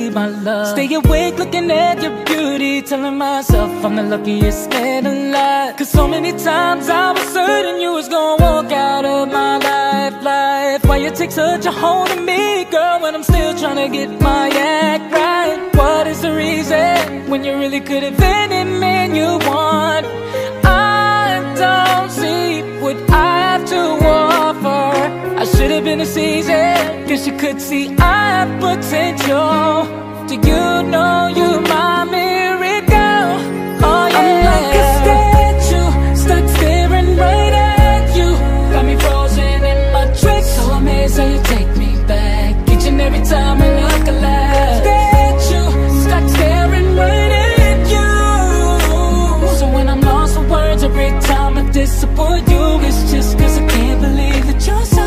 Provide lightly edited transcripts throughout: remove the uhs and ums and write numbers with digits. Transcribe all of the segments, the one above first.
sleep, my love. Stay awake looking at your beauty, telling myself I'm the luckiest man alive. Cause so many times I was certain you was gonna walk out of my life. Why you take such a hold of me, girl, when I'm still trying to get my act right? What is the reason when you really could have been any man you want? I don't see what I have to offer. I should have been a season, cause you could see I have potential. Do you know you're my miracle? Oh yeah. I'm like a statue, stuck staring right at you. Got me frozen in my tracks, so amazed how you take me back each and every time I look alive. Statue, stuck staring right at you. So when I'm lost for words every time I disappoint you, it's just cause I can't believe that you're so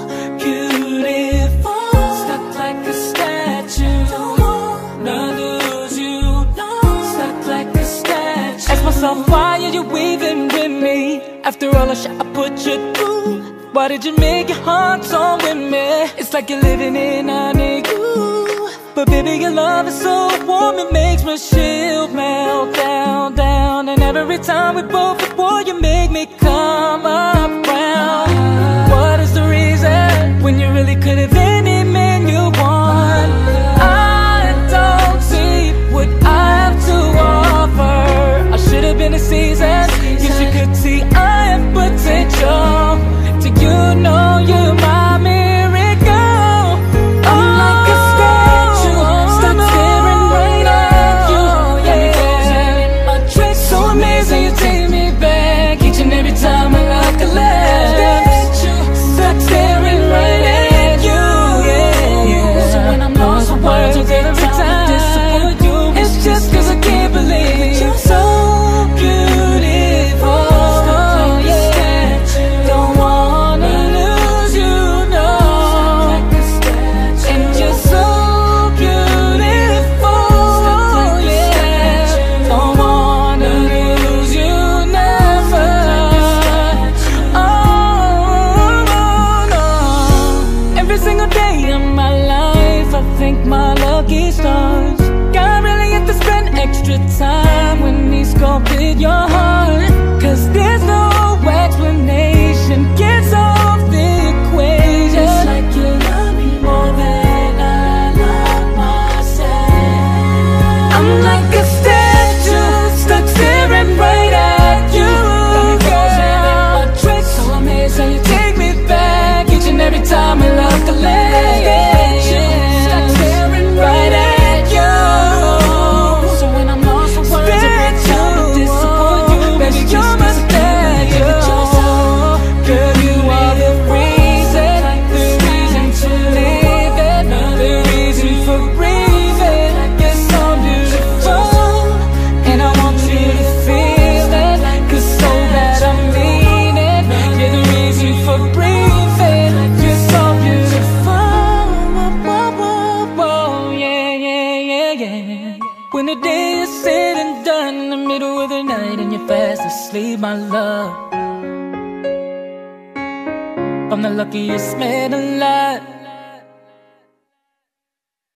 beautiful. Stuck like a statue, don't wanna lose you, no. Stuck like a statue. Ask myself, why are you weaving with me? After all the shit I put you through, why did you make your heart so with me? It's like you're living in a igloo. But baby, your love is so warm, it makes my shield melt down, down. And every time we both war, you make me come around. What is the reason when you really could have been any man you want? I don't see what I have to offer. I should have been a season, cause you could see I have potential. Do you know you're my miracle? I'm like a statue, stuck staring right at you. Got me frozen in my tracks, so amazing you take me back each and every time I look alive. Statue, stuck staring right at you, yeah. So when I'm lost for words every time I disappoint you, it's just cause I can't believe that you're so beautiful. Time when he sculpted your heart, cause there's no explanation, gets off the equation. It's like you love me more than I love myself. I'm like a statue, stuck staring right at you. Got me frozen in my tracks, so amazed how you take me back each and every time I look alive. Stuck staring right at you. You're my statue, girl, you are the reason to live it, the reason for breathing. You're so beautiful, and I want you to feel it, cause so bad I mean it. You're the reason for breathing. You're so beautiful, yeah. When the day is said and done, in the middle of the night and you're fast asleep, my love, I'm the luckiest man alive.